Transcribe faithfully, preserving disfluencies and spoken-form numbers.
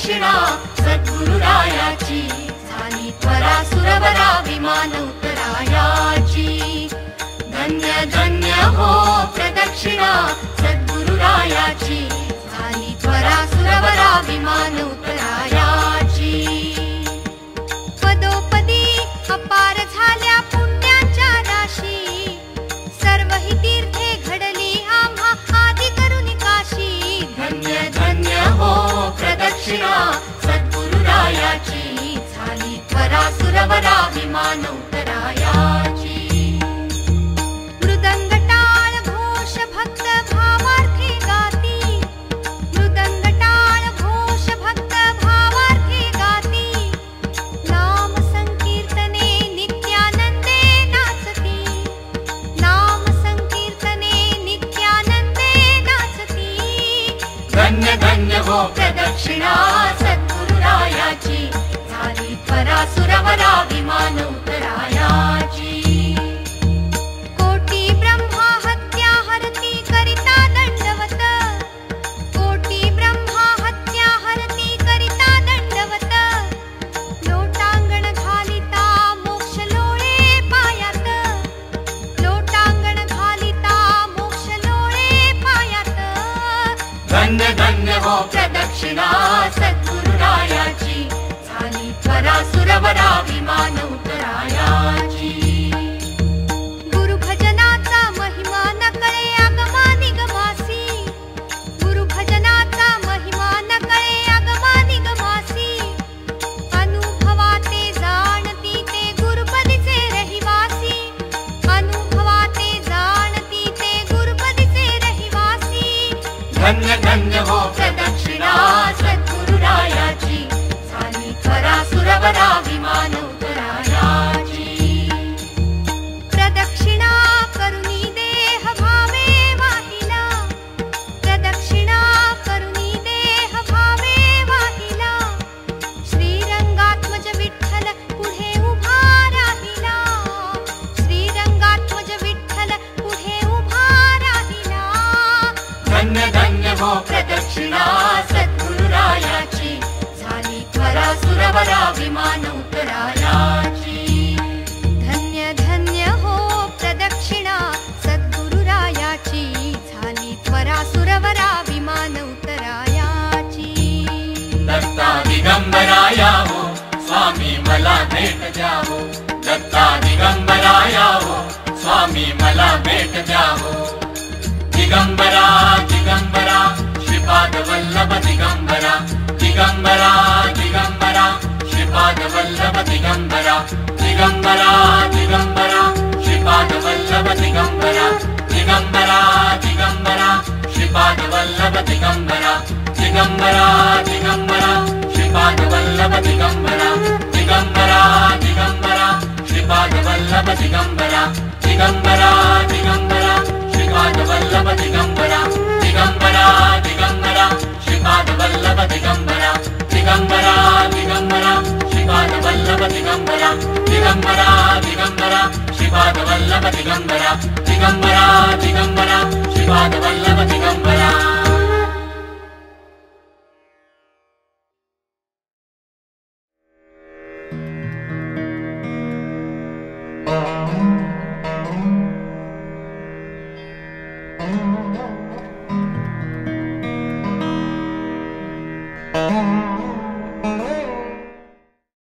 प्रदक्षिणा सद्गुरुरायाची झाली त्वरा सुरवरा विमान उतरायाची। धन्य धन्य हो प्रदक्षिणा सद्गुरुरायाची झाली त्वरा सुरवरा विमान उतरायाची। पदोपदी अपार झाल्या पुण्याच्या राशी सर्व ही तीर्थे घडली आम्हा आदि करुणी काशी। धन्य धन्य हो प्रदक्षिणा सद्गुरुरायाची झाली त्वरा सुरवरा विमान उतरायाची। मृदंग टाळ घोष भक्त भावार्थी गाती मृदंग टाळ घोष भक्त भावार्थी गाती। नाम संकीर्तने नित्यानंदे नाचती नाम संकीर्तने नित्यानंदे नाचती। धन्य धन्य हो प्रदक्षिणा सद्गुरुरायाची झाली त्वरा सुरवरा विमान उतरायाची। कोटी ब्रह्मा हत्या हरती करिता दंडवत कोटी ब्रह्मा हत्या हरती करिता दंडवत। लोटांगण घालिता मोक्ष लोळे पायात लोटांगण घालिता मोक्ष लोळे पायात। धन्य धन्य हो प्रदक्षिणा सद्गुरुरायाची झाली त्वरा सुरवरा विमान उतरायाची। गुरुभजनाचा महिमा न कळे आगमा निगमासी गुरुभजनाचा महिमा न कळे आगमा निगमासी। अनुभवाते जाणती ते गुरुपदीचे रहिवासी अनुभवाते जाणती ते गुरुपदीचे रहिवासी। धन्य धन्य हो प्रदक्षिणा सद्गुरुरायाची झाली त्वरा सुरवरा विमान उतरायाची। प्रदक्षिणा करुणी देह भावे वाहिला प्रदक्षिणा करुणी देह भावे वाहिला। श्रीरंगात्मज विठ्ठल पुढे उभा राहिला श्रीरंगात्मज विठ्ठल पुढे उभा राहिला। धन्य धन्य हो प्रदक्षिणा सद्गुरुरायाची झाली त्वरा सुरवरा विमान उतरायाची। धन्य धन्य हो प्रदक्षिणा सद्गुरुरायाची झाली त्वरा सुरवरा विमान उतरायाची। दत्ता दिगंबराया हो स्वामी मला भेट द्या हो दत्ता दिगंबराया हो स्वामी मला भेट द्या हो। दिगंबरा दिगंबरा श्रीपाद वल्लभ दिगंबरा दिगंबरा दिगंबरा श्रीपाद वल्लभ दिगंबरा दिगंबरा दिगंबरा श्रीपाद वल्लभ दिगंबरा दिगंबरा दिगंबरा श्रीपाद वल्लभ दिगंबरा दिगंबरा दिगंबरा श्रीपाद वल्लभ दिगंबरा दिगंबरा दिगंबरा श्रीपाद वल्लभ दिगंबरा दिगंबरा दिगंबरा श्रीपाद वल्लभ दिगंबरा दिगंबरा दिगंबरा श्रीपाद वल्लभ दिगंबरा दिगंबरा दिगंबरा श्रीपाद वल्लभ दिगंबरा दिगंबरा दिगंबरा श्रीपाद वल्लभ दिगंबरा दिगंबरा दिगंबरा श्रीपाद वल्लभ दिगंबरा।